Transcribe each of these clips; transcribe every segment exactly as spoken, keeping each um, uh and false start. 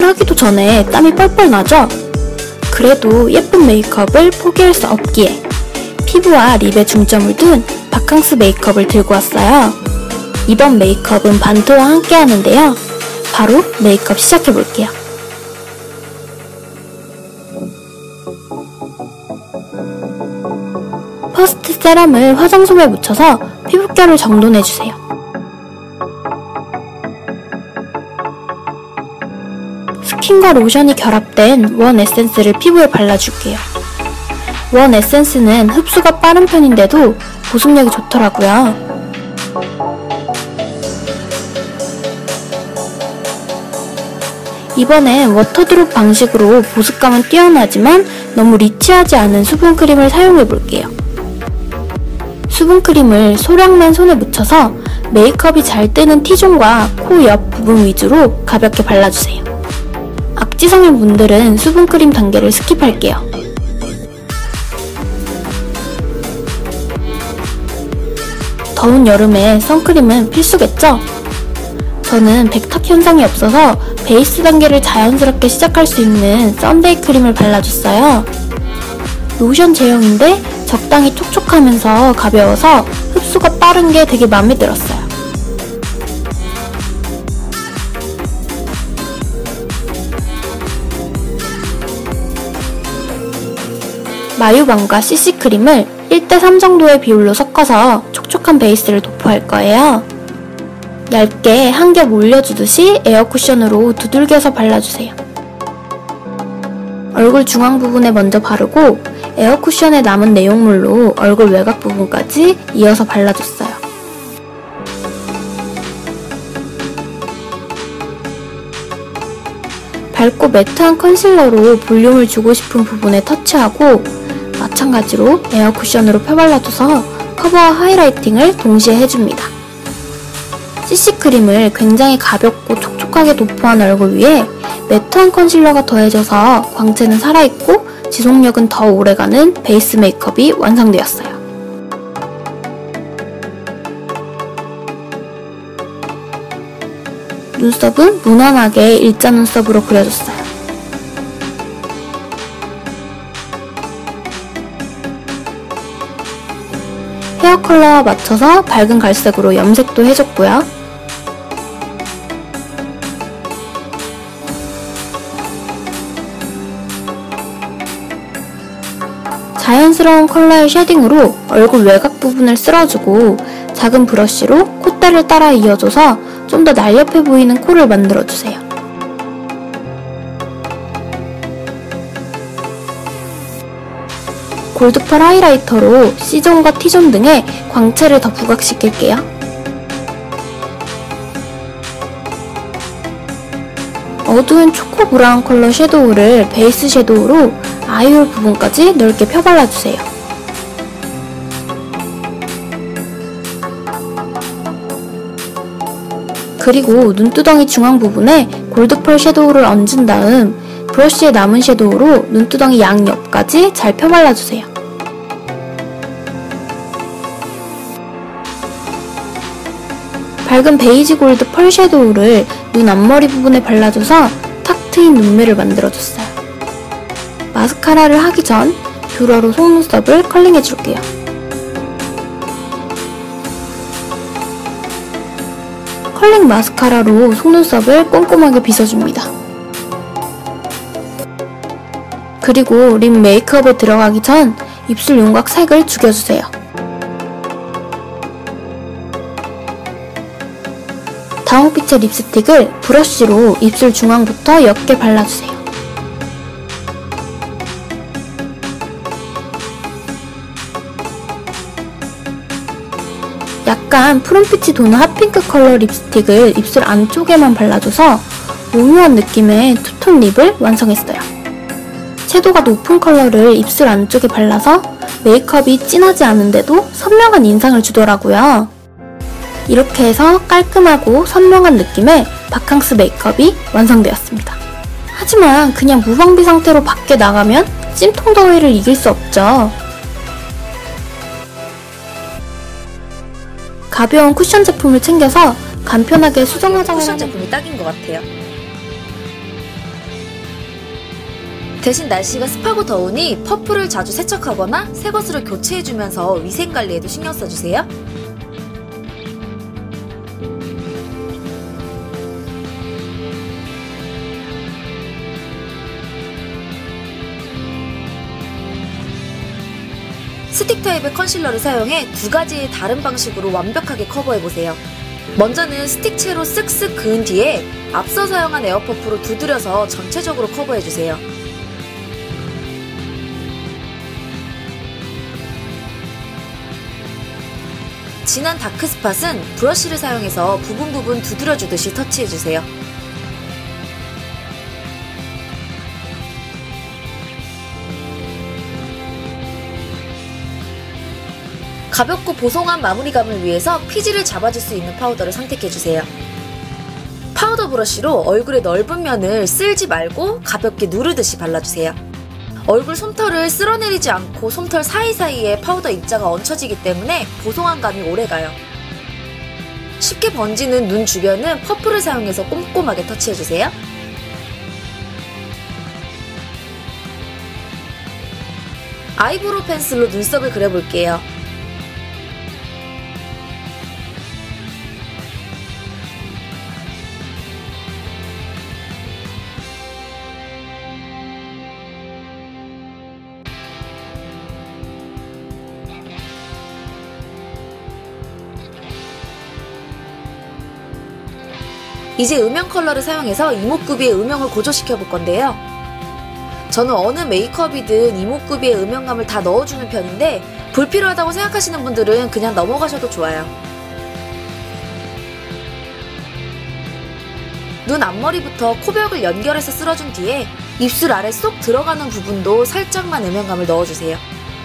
하기도 전에 땀이 뻘뻘 나죠? 그래도 예쁜 메이크업을 포기할 수 없기에 피부와 립에 중점을 둔 바캉스 메이크업을 들고 왔어요. 이번 메이크업은 반토와 함께 하는데요. 바로 메이크업 시작해볼게요. 퍼스트 세럼을 화장솜에 묻혀서 피부결을 정돈해주세요. 스킨과 로션이 결합된 원 에센스를 피부에 발라줄게요. 원 에센스는 흡수가 빠른 편인데도 보습력이 좋더라고요. 이번엔 워터드롭 방식으로 보습감은 뛰어나지만 너무 리치하지 않은 수분크림을 사용해볼게요. 수분크림을 소량만 손에 묻혀서 메이크업이 잘 뜨는 T존과 코 옆 부분 위주로 가볍게 발라주세요. 악지성인 분들은 수분크림 단계를 스킵할게요. 더운 여름에 선크림은 필수겠죠? 저는 백탁 현상이 없어서 베이스 단계를 자연스럽게 시작할 수 있는 썬데이 크림을 발라줬어요. 로션 제형인데 적당히 촉촉하면서 가벼워서 흡수가 빠른 게 되게 마음에 들었어요. 마유밤과 씨씨크림을 일 대 삼 정도의 비율로 섞어서 촉촉한 베이스를 도포할 거예요. 얇게 한 겹 올려주듯이 에어쿠션으로 두들겨서 발라주세요. 얼굴 중앙 부분에 먼저 바르고 에어쿠션에 남은 내용물로 얼굴 외곽 부분까지 이어서 발라줬어요. 밝고 매트한 컨실러로 볼륨을 주고 싶은 부분에 터치하고 마찬가지로 에어쿠션으로 펴발라줘서 커버와 하이라이팅을 동시에 해줍니다. 씨씨크림을 굉장히 가볍고 촉촉하게 도포한 얼굴 위에 매트한 컨실러가 더해져서 광채는 살아있고 지속력은 더 오래가는 베이스 메이크업이 완성되었어요. 눈썹은 무난하게 일자 눈썹으로 그려줬어요. 헤어 컬러와 맞춰서 밝은 갈색으로 염색도 해줬고요. 자연스러운 컬러의 쉐딩으로 얼굴 외곽 부분을 쓸어주고 작은 브러쉬로 콧대를 따라 이어줘서 좀 더 날렵해 보이는 코를 만들어주세요. 골드펄 하이라이터로 C존과 T존 등의 광채를 더 부각시킬게요. 어두운 초코 브라운 컬러 섀도우를 베이스 섀도우로 아이홀 부분까지 넓게 펴발라주세요. 그리고 눈두덩이 중앙 부분에 골드펄 섀도우를 얹은 다음 브러쉬에 남은 섀도우로 눈두덩이 양옆까지 잘 펴발라주세요. 밝은 베이지 골드 펄 섀도우를 눈 앞머리 부분에 발라줘서 탁 트인 눈매를 만들어줬어요. 마스카라를 하기 전 뷰러로 속눈썹을 컬링해줄게요. 컬링 마스카라로 속눈썹을 꼼꼼하게 빗어줍니다. 그리고 립 메이크업에 들어가기 전 입술 윤곽 색을 죽여주세요. 다홍빛의 립스틱을 브러쉬로 입술 중앙부터 옅게 발라주세요. 약간 푸른빛이 도는 핫핑크 컬러 립스틱을 입술 안쪽에만 발라줘서 오묘한 느낌의 투톤 립을 완성했어요. 채도가 높은 컬러를 입술 안쪽에 발라서 메이크업이 진하지 않은데도 선명한 인상을 주더라고요. 이렇게 해서 깔끔하고 선명한 느낌의 바캉스 메이크업이 완성되었습니다. 하지만 그냥 무방비 상태로 밖에 나가면 찜통 더위를 이길 수 없죠. 가벼운 쿠션 제품을 챙겨서 간편하게 수정 화장을 쿠션 하는 제품이 딱인 것 같아요. 대신 날씨가 습하고 더우니 퍼프를 자주 세척하거나 새 것으로 교체해주면서 위생관리에도 신경 써주세요. 스틱 타입의 컨실러를 사용해 두 가지의 다른 방식으로 완벽하게 커버해보세요. 먼저는 스틱채로 쓱쓱 그은 뒤에 앞서 사용한 에어퍼프로 두드려서 전체적으로 커버해주세요. 진한 다크스팟은 브러쉬를 사용해서 부분 부분 두드려주듯이 터치해주세요. 가볍고 보송한 마무리감을 위해서 피지를 잡아줄 수 있는 파우더를 선택해주세요. 파우더 브러쉬로 얼굴의 넓은 면을 쓸지 말고 가볍게 누르듯이 발라주세요. 얼굴 솜털을 쓸어내리지 않고 솜털 사이사이에 파우더 입자가 얹혀지기 때문에 보송한 감이 오래가요. 쉽게 번지는 눈 주변은 퍼프를 사용해서 꼼꼼하게 터치해주세요. 아이브로우 펜슬로 눈썹을 그려볼게요. 이제 음영 컬러를 사용해서 이목구비의 음영을 고조시켜 볼 건데요. 저는 어느 메이크업이든 이목구비의 음영감을 다 넣어주는 편인데 불필요하다고 생각하시는 분들은 그냥 넘어가셔도 좋아요. 눈 앞머리부터 코벽을 연결해서 쓸어준 뒤에 입술 아래 쏙 들어가는 부분도 살짝만 음영감을 넣어주세요.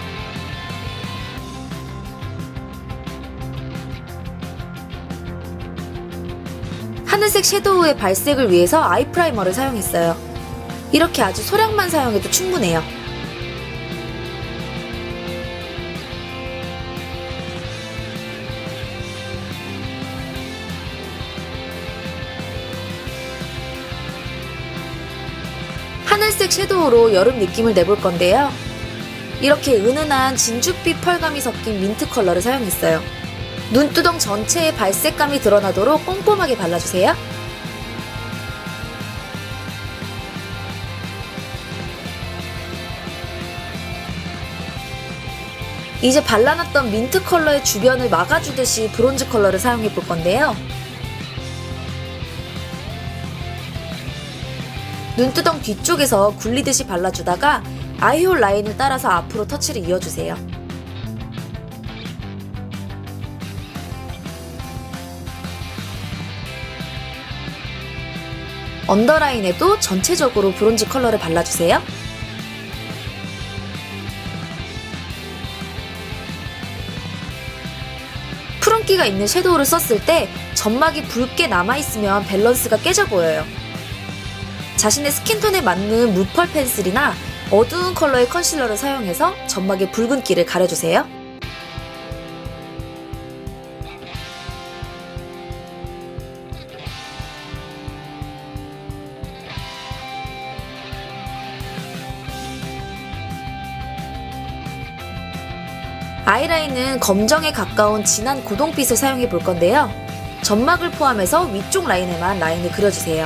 하늘색 섀도우의 발색을 위해서 아이 프라이머를 사용했어요. 이렇게 아주 소량만 사용해도 충분해요. 하늘색 섀도우로 여름 느낌을 내볼 건데요. 이렇게 은은한 진주빛 펄감이 섞인 민트 컬러를 사용했어요. 눈두덩 전체에 발색감이 드러나도록 꼼꼼하게 발라주세요. 이제 발라놨던 민트 컬러의 주변을 막아주듯이 브론즈 컬러를 사용해 볼 건데요. 눈두덩 뒤쪽에서 굴리듯이 발라주다가 아이홀 라인을 따라서 앞으로 터치를 이어주세요. 언더라인에도 전체적으로 브론즈 컬러를 발라주세요. 푸른기가 있는 섀도우를 썼을 때 점막이 붉게 남아있으면 밸런스가 깨져 보여요. 자신의 스킨톤에 맞는 무펄 펜슬이나 어두운 컬러의 컨실러를 사용해서 점막의 붉은기를 가려주세요. 아이라인은 검정에 가까운 진한 고동빛을 사용해 볼 건데요. 점막을 포함해서 위쪽 라인에만 라인을 그려주세요.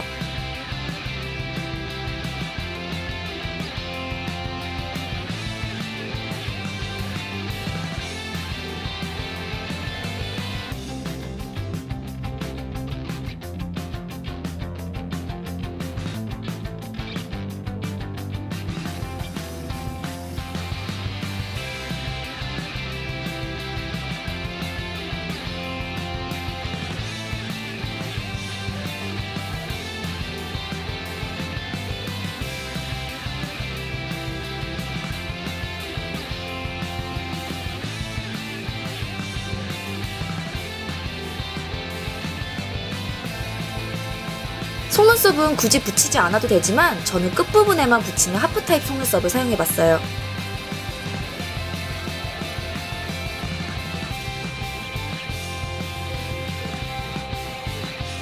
속눈썹은 굳이 붙이지 않아도 되지만 저는 끝부분에만 붙이는 하프 타입 속눈썹을 사용해봤어요.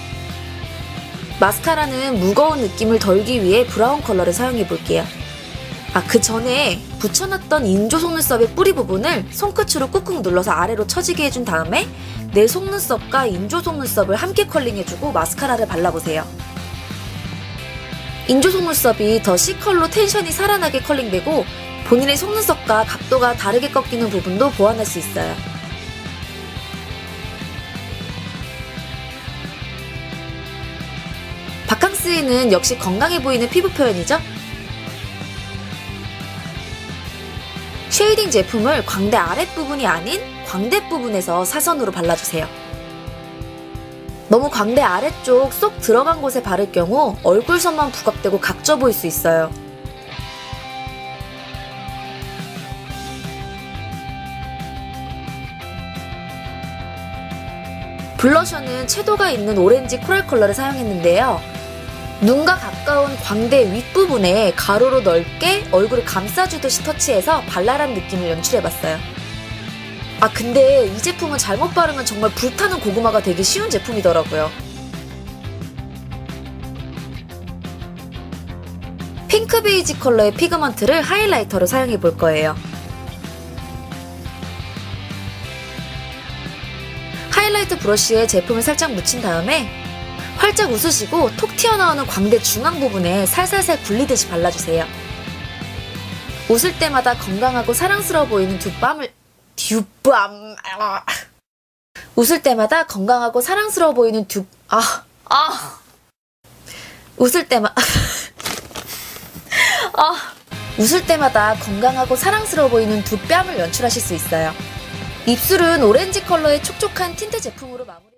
마스카라는 무거운 느낌을 덜기 위해 브라운 컬러를 사용해볼게요. 아, 그 전에 붙여놨던 인조 속눈썹의 뿌리 부분을 손끝으로 꾹꾹 눌러서 아래로 처지게 해준 다음에 내 속눈썹과 인조 속눈썹을 함께 컬링해주고 마스카라를 발라보세요. 인조 속눈썹이 더 C컬로 텐션이 살아나게 컬링되고 본인의 속눈썹과 각도가 다르게 꺾이는 부분도 보완할 수 있어요. 바캉스에는 역시 건강해 보이는 피부 표현이죠? 쉐이딩 제품을 광대 아랫부분이 아닌 광대 부분에서 사선으로 발라주세요. 너무 광대 아래쪽 쏙 들어간 곳에 바를 경우 얼굴선만 부각되고 각져 보일 수 있어요. 블러셔는 채도가 있는 오렌지 코랄 컬러를 사용했는데요. 눈과 가까운 광대 윗부분에 가로로 넓게 얼굴을 감싸주듯이 터치해서 발랄한 느낌을 연출해봤어요. 아, 근데 이 제품은 잘못 바르면 정말 불타는 고구마가 되기 쉬운 제품이더라고요. 핑크 베이지 컬러의 피그먼트를 하이라이터로 사용해볼 거예요. 하이라이트 브러쉬에 제품을 살짝 묻힌 다음에 활짝 웃으시고 톡 튀어나오는 광대 중앙 부분에 살살살 굴리듯이 발라주세요. 웃을 때마다 건강하고 사랑스러워 보이는 두 뺨을 듀밤 아. 웃을 때마다 건강하고 사랑스러워 보이는 두 아, 아. 웃을 때마 아. 웃을 때마다 건강하고 사랑스러워 보이는 두 뺨을 연출하실 수 있어요. 입술은 오렌지 컬러의 촉촉한 틴트 제품으로 마무리